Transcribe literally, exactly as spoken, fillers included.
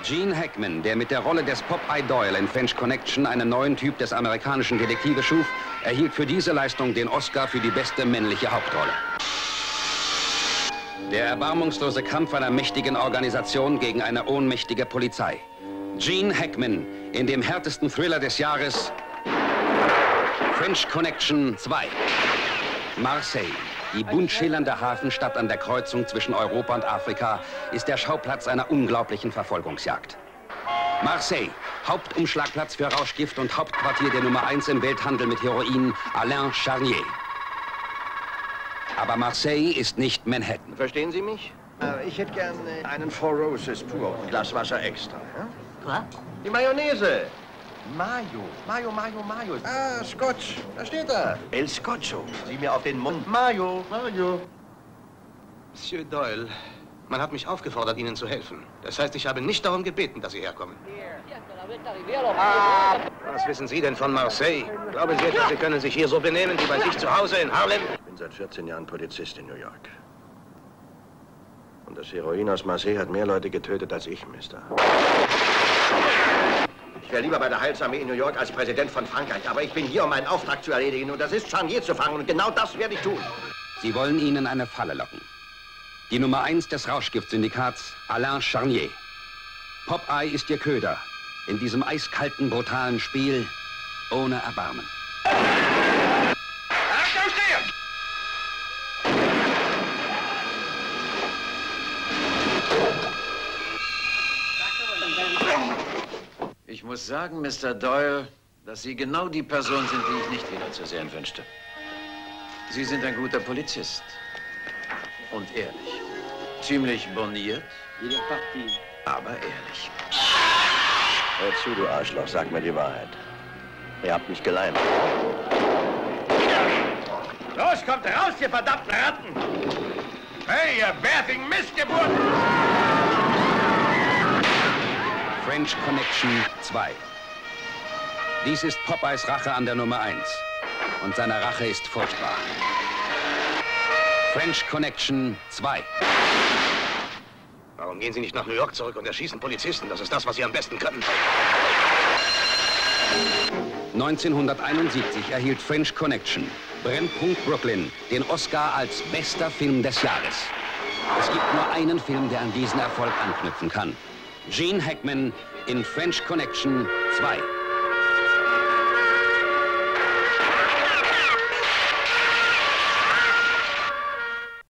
Gene Hackman, der mit der Rolle des Popeye Doyle in French Connection einen neuen Typ des amerikanischen Detektives schuf, erhielt für diese Leistung den Oscar für die beste männliche Hauptrolle. Der erbarmungslose Kampf einer mächtigen Organisation gegen eine ohnmächtige Polizei. Gene Hackman in dem härtesten Thriller des Jahres, French Connection zwei. Marseille, die bunt schillernde Hafenstadt an der Kreuzung zwischen Europa und Afrika, ist der Schauplatz einer unglaublichen Verfolgungsjagd. Marseille, Hauptumschlagplatz für Rauschgift und Hauptquartier der Nummer eins im Welthandel mit Heroin, Alain Charnier. Aber Marseille ist nicht Manhattan. Verstehen Sie mich? Äh, ich hätte gern äh, einen Four Roses pur und ein Glas Wasser extra. Ja? Was? Die Mayonnaise. Mayo, Mayo, Mayo, Mayo. Ah, Scotch. Da steht er. El Scotcho. Sieh mir auf den Mund. Mayo, Mayo. Monsieur Doyle, man hat mich aufgefordert, Ihnen zu helfen. Das heißt, ich habe nicht darum gebeten, dass Sie herkommen. Ah, was wissen Sie denn von Marseille? Glauben Sie etwa, Sie können sich hier so benehmen wie bei sich zu Hause in Harlem? Ich bin seit vierzehn Jahren Polizist in New York. Und das Heroin aus Marseille hat mehr Leute getötet als ich, Mister. Ich wäre lieber bei der Heilsarmee in New York als Präsident von Frankreich. Aber ich bin hier, um meinen Auftrag zu erledigen. Und das ist, Charnier zu fangen. Und genau das werde ich tun. Sie wollen ihn in eine Falle locken. Die Nummer eins des Rauschgiftsyndikats, Alain Charnier. Popeye ist ihr Köder. In diesem eiskalten, brutalen Spiel ohne Erbarmen. Achtung, stehen! Ich muss sagen, Mister Doyle, dass Sie genau die Person sind, die ich nicht wiederzusehen wünschte. Sie sind ein guter Polizist. Und ehrlich. Ziemlich borniert, aber ehrlich. Hör zu, du Arschloch, sag mir die Wahrheit. Ihr habt mich geleimt. Los, kommt raus, ihr verdammten Ratten! Hey, ihr bärtigen Missgeburten! French Connection zwei. Dies ist Popeyes Rache an der Nummer eins. Und seine Rache ist furchtbar. French Connection zwei. Warum gehen Sie nicht nach New York zurück und erschießen Polizisten? Das ist das, was Sie am besten können. neunzehnhunderteinundsiebzig erhielt French Connection, Brennpunkt Brooklyn, den Oscar als bester Film des Jahres. Es gibt nur einen Film, der an diesen Erfolg anknüpfen kann. Gene Hackman in French Connection zwei.